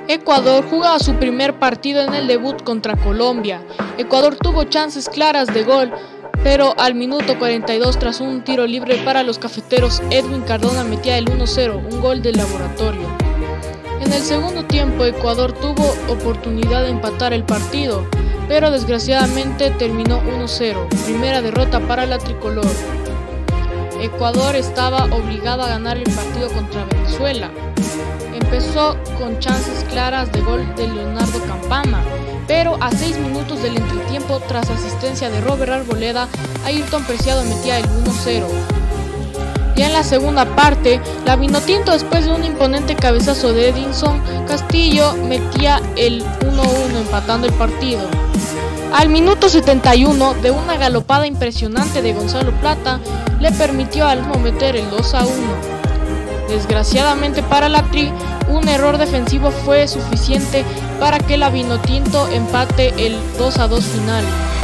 Ecuador jugaba su primer partido en el debut contra Colombia. Ecuador tuvo chances claras de gol, pero al minuto 42, tras un tiro libre para los cafeteros, Edwin Cardona metía el 1-0, un gol del laboratorio. En el segundo tiempo, Ecuador tuvo oportunidad de empatar el partido, pero desgraciadamente terminó 1-0, primera derrota para la tricolor. Ecuador estaba obligado a ganar el partido contra Venezuela. Empezó con chances claras de gol de Leonardo Campana, pero a 6 minutos del entretiempo, tras asistencia de Robert Arboleda, Ayrton Preciado metía el 1-0. Ya en la segunda parte, la Vinotinto, después de un imponente cabezazo de Edinson Castillo, metía el 1-1, empatando el partido. Al minuto 71, de una galopada impresionante de Gonzalo Plata, le permitió al mismo meter el 2-1. Desgraciadamente para la Tri, un error defensivo fue suficiente para que la Vinotinto empate el 2-2 final.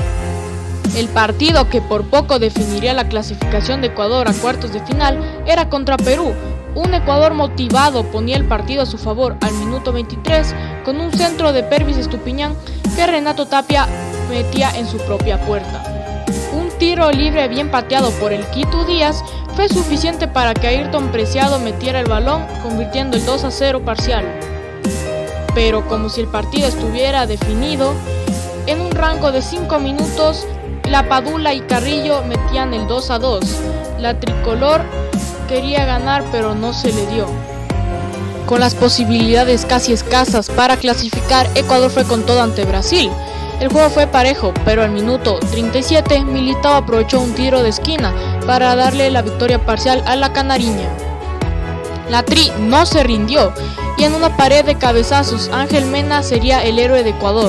El partido que por poco definiría la clasificación de Ecuador a cuartos de final era contra Perú. Un Ecuador motivado ponía el partido a su favor al minuto 23 con un centro de Pervis Estupiñán que Renato Tapia metía en su propia puerta. Un tiro libre bien pateado por el Quito Díaz fue suficiente para que Ayrton Preciado metiera el balón, convirtiendo el 2-0 parcial. Pero como si el partido estuviera definido, en un rango de 5 minutos, La Padula y Carrillo metían el 2-2. La tricolor quería ganar, pero no se le dio. Con las posibilidades casi escasas para clasificar, Ecuador fue con todo ante Brasil. El juego fue parejo, pero al minuto 37 Militao aprovechó un tiro de esquina para darle la victoria parcial a la canariña. La Tri no se rindió y en una pared de cabezazos Ángel Mena sería el héroe de Ecuador.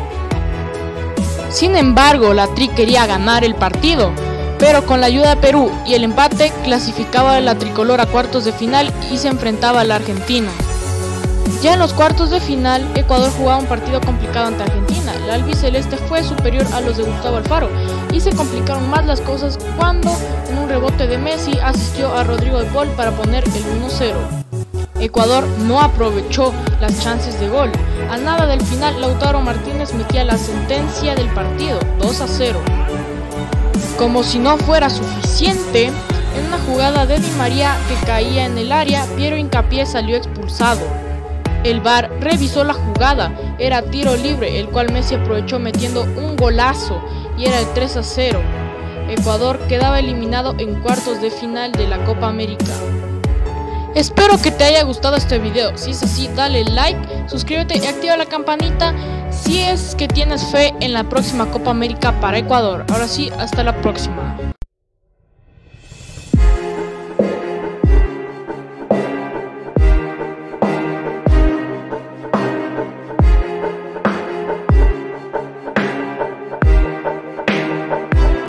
Sin embargo, la Tri quería ganar el partido, pero con la ayuda de Perú y el empate clasificaba a la tricolor a cuartos de final y se enfrentaba a la Argentina. Ya en los cuartos de final, Ecuador jugaba un partido complicado ante Argentina. La albiceleste fue superior a los de Gustavo Alfaro y se complicaron más las cosas cuando, en un rebote de Messi, asistió a Rodrigo de Paul para poner el 1-0. Ecuador no aprovechó las chances de gol. A nada del final, Lautaro Martínez metía la sentencia del partido, 2-0. Como si no fuera suficiente, en una jugada de Di María que caía en el área, Piero Hincapié salió expulsado. El VAR revisó la jugada, era tiro libre, el cual Messi aprovechó metiendo un golazo y era el 3-0. Ecuador quedaba eliminado en cuartos de final de la Copa América. Espero que te haya gustado este video. Si es así, dale like, suscríbete y activa la campanita si es que tienes fe en la próxima Copa América para Ecuador. Ahora sí, hasta la próxima.